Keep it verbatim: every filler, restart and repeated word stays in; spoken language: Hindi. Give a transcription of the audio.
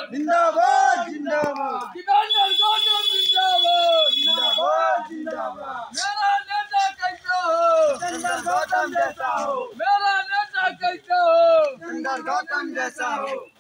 जिंदाबाद जिंदाबाद सिकंदर गौतम जिंदाबाद जिंदाबाद जिंदाबाद मेरा नेता कैसा हो सिकंदर गौतम जैसा हो मेरा नेता कैसा हो सिकंदर गौतम जैसा हो।